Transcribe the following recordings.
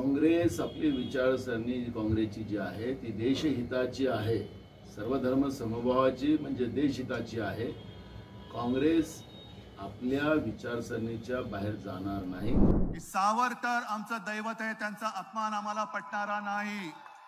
काँग्रेस आपली विचारसरणी काँग्रेसची जी आहे ती देशहिताची आहे, सर्वधर्म समभावाची म्हणजे देशहिताची आहे. काँग्रेस आपल्या विचारसरणीच्या बाहेर जाणार नाही. सावरकर आमचं दैवत आहे, त्यांचा अपमान आम्हाला पटणारा नाही.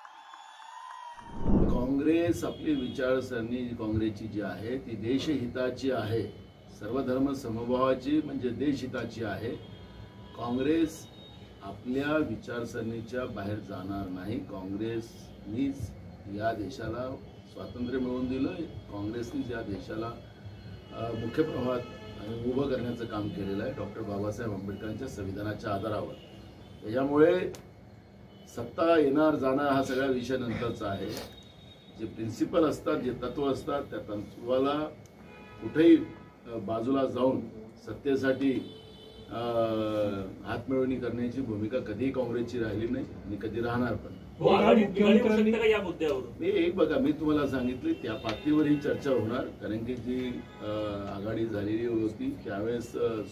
काँग्रेस आपली विचारसरणी काँग्रेसची जी आहे ती देशहिताची आहे, सर्वधर्म समभावाची म्हणजे देशहिताची आहे. काँग्रेस आपल्या विचारसरणीच्या बाहेर जाणार नाही. काँग्रेसनीच या देशाला स्वातंत्र्य मिळवून दिलं. काँग्रेसनीच या देशाला मुख्य प्रवाहात उभं करण्याचं काम केलेलं आहे डॉक्टर बाबासाहेब आंबेडकरांच्या संविधानाच्या आधारावर. त्याच्यामुळे सत्ता येणार जाणार हा सगळा विषय नंतरचा आहे. जे प्रिन्सिपल असतात, जे तत्व असतात, त्या तत्वाला कुठेही बाजूला जाऊन सत्तेसाठी हातमिळवणी करण्याची भूमिका कधीही काँग्रेसची राहिली नाही आणि कधी राहणार पण. मी एक बघा, मी तुम्हाला सांगितले त्या पातळीवर ही चर्चा होणार, कारण की जी आघाडी झालेली होती त्यावेळेस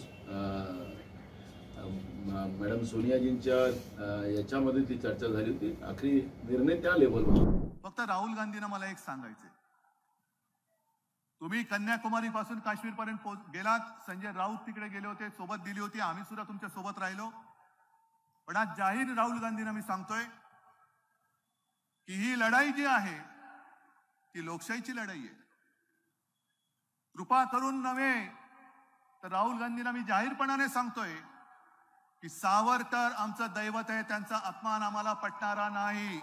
मॅडम सोनियाजींच्या याच्यामध्ये ती चर्चा झाली होती. आखरी निर्णय त्या लेवलवर. फक्त राहुल गांधींना मला एक सांगायचंय, तुम्ही कन्याकुमारी पासून काश्मीर पर्यंत गेलात. संजय राऊत तिकडे गेले होते, सोबत दिली होती, आम्ही सुद्धा तुमच्या सोबत राहिलो. पण आज जाहीर राहुल गांधींना मी सांगतोय की ही लढाई जी आहे ती लोकशाहीची लढाई आहे. कृपा करून नव्हे तर राहुल गांधींना मी जाहीरपणाने सांगतोय की सावरकर आमचं दैवत आहे, त्यांचा अपमान आम्हाला पटणारा नाही,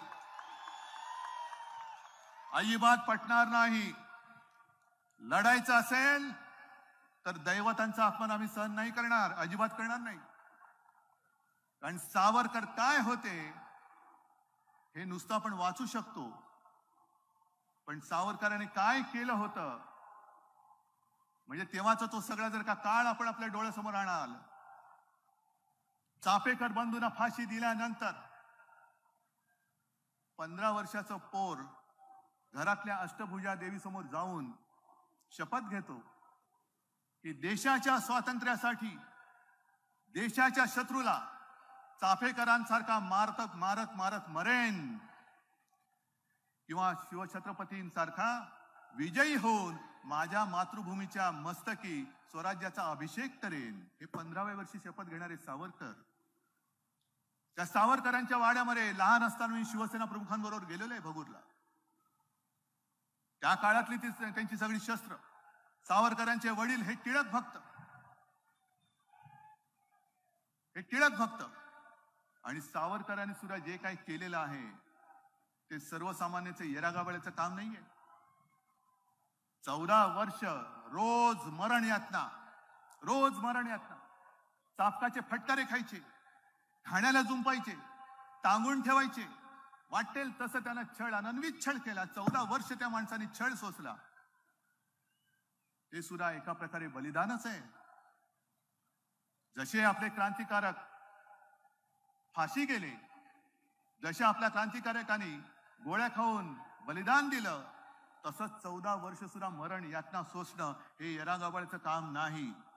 अजिबात पटणार नाही. लढायचं असेल तर दैवतांचा अपमान आम्ही सहन नाही करणार, अजिबात करणार नाही. कारण सावरकर काय होते हे नुसतं आपण वाचू शकतो, पण सावरकरांनी काय केलं होतं म्हणजे तेव्हाचा तो सगळा जर का काळ आपण आपल्या डोळ्यासमोर आणाल. चाफेकर बंधूंना फाशी दिल्यानंतर 15 वर्षाचं पोर घरातल्या अष्टभुजा देवी समोर जाऊन शपथ घेतो की देशाच्या स्वातंत्र्यासाठी देशाच्या शत्रूला चाफेकरांसारखा मारत मारत मारत मरेन किंवा शिवछत्रपतींसारखा विजयी होऊन माझ्या मातृभूमीच्या मस्तकी स्वराज्याचा अभिषेक करेन. हे 15व्या वर्षी शपथ घेणारे सावरकर. त्या सावरकरांच्या वाड्यामध्ये लहान असताना मी शिवसेना प्रमुखांबरोबर गेलेलो आहे भगूरला. त्या काळातली त्यांची सगळी शस्त्र. सावरकरांचे वडील हे टिळक भक्त आणि सावरकरांनी सुद्धा जे काही केलेलं आहे ते सर्वसामान्याचे येरागाबळ्याचं काम नाहीये. 14 वर्ष रोज मरण यातना, चापकाचे फटकारे खायचे, खाण्याला जुंपायचे, टांगून ठेवायचे, वाटेल तसं त्यांना छळ, अनन्वित छळ केला. 14 वर्ष त्या माणसाने छळ सोसला. हे सुद्धा एका प्रकारे बलिदानच आहे. जसे आपले क्रांतिकारक फाशी गेले, जसे आपल्या क्रांतिकारकांनी गोळ्या खाऊन बलिदान दिलं, तसंच 14 वर्ष सुद्धा मरण यातना सोसणं हे येरागाबळचं काम नाही.